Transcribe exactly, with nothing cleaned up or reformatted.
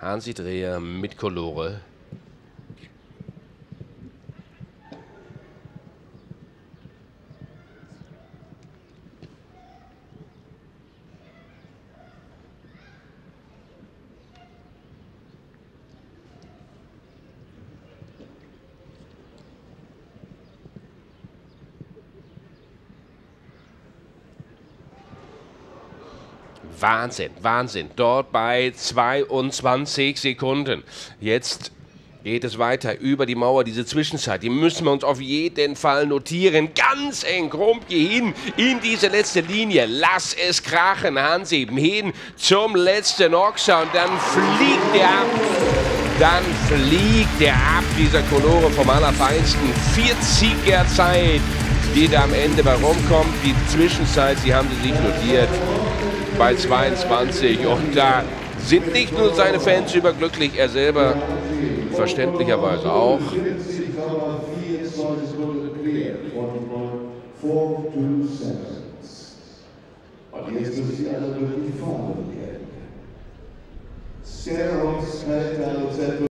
Hansi Dreher mit Colore. Wahnsinn, Wahnsinn. Dort bei zweiundzwanzig Sekunden. Jetzt geht es weiter über die Mauer. Diese Zwischenzeit, die müssen wir uns auf jeden Fall notieren. Ganz eng, Grumpke hin in diese letzte Linie. Lass es krachen, Hansi hin zum letzten Ochser. Und dann fliegt er ab. Dann fliegt er ab, dieser Colore vom Allerfeinsten. vierziger Zeit, die da am Ende bei rumkommt. Die Zwischenzeit, sie haben sie sich notiert, bei zweiundzwanzig, und da sind nicht nur seine Fans überglücklich, er selber verständlicherweise auch. Und jetzt müssen Sie alle wirklich vorne gehen. Sehr hohes Feld,